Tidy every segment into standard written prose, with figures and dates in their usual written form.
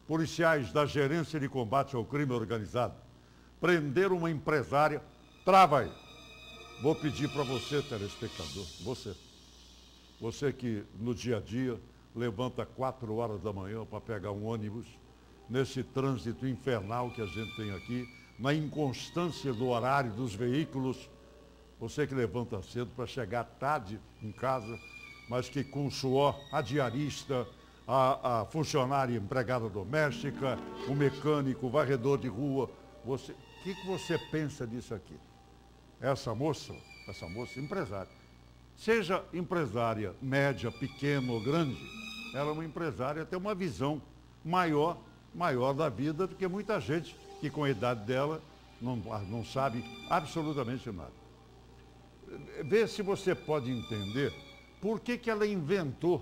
policiais da Gerência de Combate ao Crime Organizado prenderam uma empresária. Trava aí. Vou pedir para você, telespectador, você que no dia a dia levanta 4 horas da manhã para pegar um ônibus, nesse trânsito infernal que a gente tem aqui, na inconstância do horário dos veículos, você que levanta cedo para chegar tarde em casa, mas que com suor, a diarista, a funcionária empregada doméstica, o mecânico, o varredor de rua, o que você pensa disso aqui? Essa moça, empresária, seja empresária média, pequena ou grande, ela é uma empresária, tem uma visão maior da vida do que muita gente que com a idade dela não sabe absolutamente nada. Vê se você pode entender por que ela inventou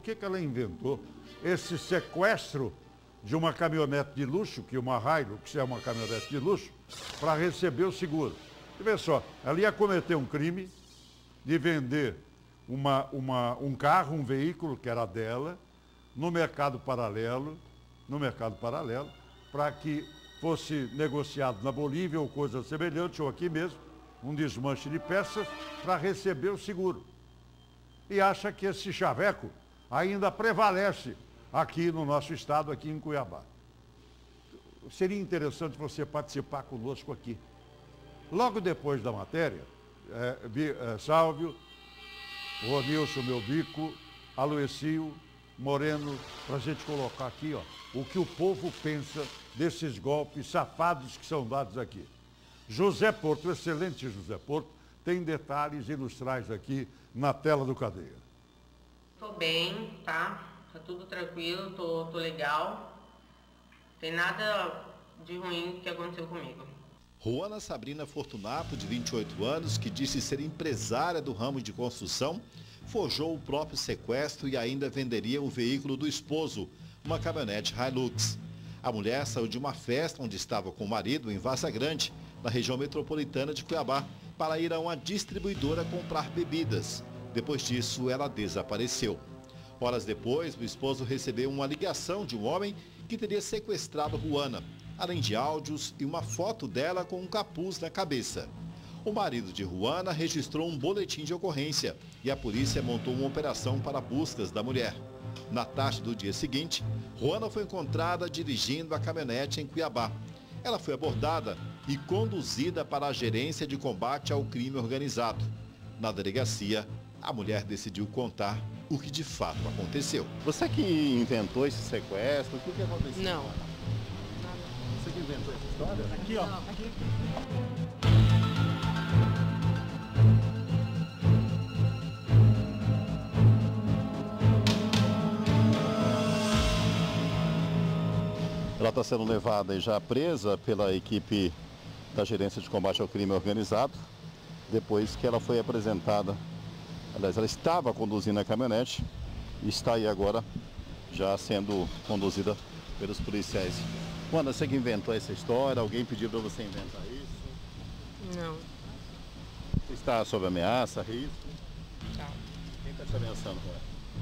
esse sequestro de uma caminhonete de luxo, que uma Hilux é uma caminhonete de luxo, para receber o seguro. E vê só, ela ia cometer um crime de vender um carro, um veículo que era dela, no mercado paralelo, para que fosse negociado na Bolívia ou coisa semelhante, ou aqui mesmo, um desmanche de peças para receber o seguro. E acha que esse chaveco ainda prevalece aqui no nosso estado, aqui em Cuiabá. Seria interessante você participar conosco aqui. Logo depois da matéria, Sálvio, Ronilson, meu bico, Aloecio, Moreno, para a gente colocar aqui, ó, o que o povo pensa desses golpes safados que são dados aqui. José Porto, o excelente José Porto, tem detalhes e nos traz aqui na tela do Cadeia. Tô bem, tá? Tá tudo tranquilo, tô legal. Tem nada de ruim que aconteceu comigo. Juana Sabrina Fortunato, de 28 anos, que disse ser empresária do ramo de construção, forjou o próprio sequestro e ainda venderia o veículo do esposo, uma caminhonete Hilux. A mulher saiu de uma festa onde estava com o marido em Várzea Grande, na região metropolitana de Cuiabá, para ir a uma distribuidora comprar bebidas. Depois disso, ela desapareceu. Horas depois, o esposo recebeu uma ligação de um homem que teria sequestrado Juana, além de áudios e uma foto dela com um capuz na cabeça. O marido de Juana registrou um boletim de ocorrência e a polícia montou uma operação para buscas da mulher. Na tarde do dia seguinte, Juana foi encontrada dirigindo a caminhonete em Cuiabá. Ela foi abordada e conduzida para a Gerência de Combate ao Crime Organizado. Na delegacia, a mulher decidiu contar o que de fato aconteceu. Você que inventou esse sequestro, o que aconteceu? Não. Você que inventou essa história? Aqui, ó. Não, aqui. Ela está sendo levada e já presa pela equipe da Gerência de Combate ao Crime Organizado, depois que ela foi apresentada. Aliás, ela estava conduzindo a caminhonete e está aí agora já sendo conduzida pelos policiais. Juana, você que inventou essa história? Alguém pediu para você inventar isso? Não. Você está sob ameaça, risco? Tá. Quem está te ameaçando, Juana?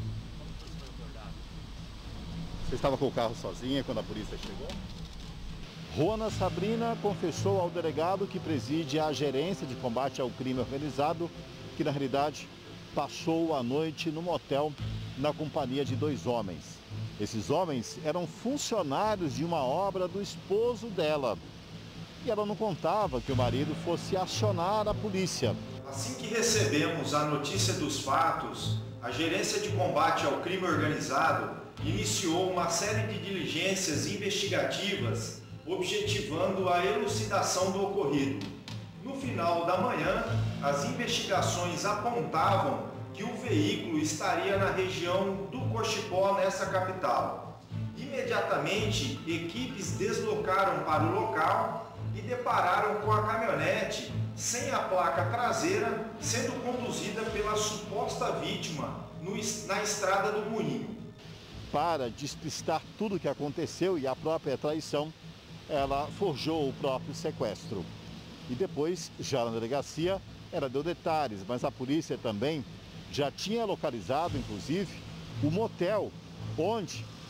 Você estava com o carro sozinha quando a polícia chegou? Juana Sabrina confessou ao delegado que preside a Gerência de Combate ao Crime Organizado que, na realidade, passou a noite no motel na companhia de 2 homens. Esses homens eram funcionários de uma obra do esposo dela. E ela não contava que o marido fosse acionar a polícia. Assim que recebemos a notícia dos fatos, a Gerência de Combate ao Crime Organizado iniciou uma série de diligências investigativas objetivando a elucidação do ocorrido. No final da manhã, as investigações apontavam que o veículo estaria na região do Cochipó, nessa capital. Imediatamente, equipes deslocaram para o local e depararam com a caminhonete sem a placa traseira sendo conduzida pela suposta vítima na estrada do Moinho. Para despistar tudo o que aconteceu e a própria traição, ela forjou o próprio sequestro. E depois, já na delegacia, ela deu detalhes, mas a polícia também já tinha localizado, inclusive, o motel onde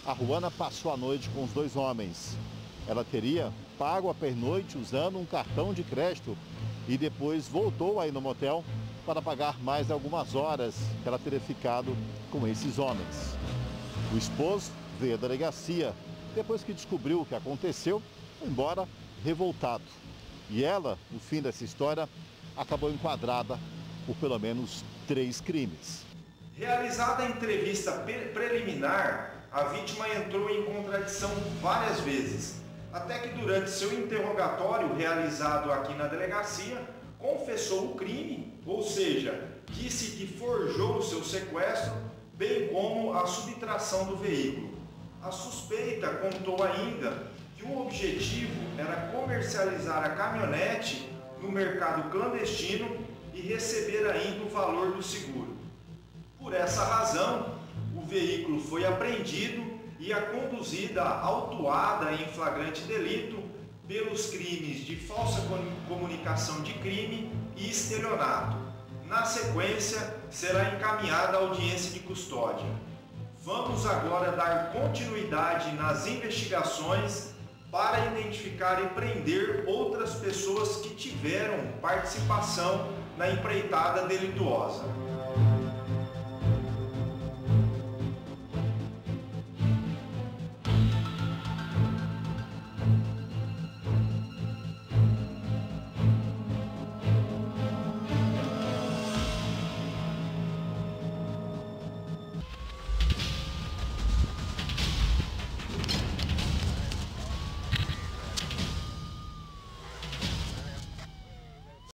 a Ruana passou a noite com os dois homens. Ela teria pago a pernoite usando um cartão de crédito e depois voltou aí no motel para pagar mais algumas horas que ela teria ficado com esses homens. O esposo veio à delegacia depois que descobriu o que aconteceu, foi embora revoltado. E ela, no fim dessa história, acabou enquadrada por pelo menos 3 crimes. Realizada a entrevista preliminar, a vítima entrou em contradição várias vezes, até que durante seu interrogatório realizado aqui na delegacia, confessou o crime, ou seja, disse que forjou o seu sequestro, bem como a subtração do veículo. A suspeita contou ainda que o objetivo era comercializar a caminhonete no mercado clandestino e receber ainda o valor do seguro. Por essa razão, o veículo foi apreendido e a conduzida autuada em flagrante delito pelos crimes de falsa comunicação de crime e estelionato. Na sequência, será encaminhada à audiência de custódia. Vamos agora dar continuidade nas investigações para identificar e prender outras pessoas que tiveram participação na empreitada delituosa.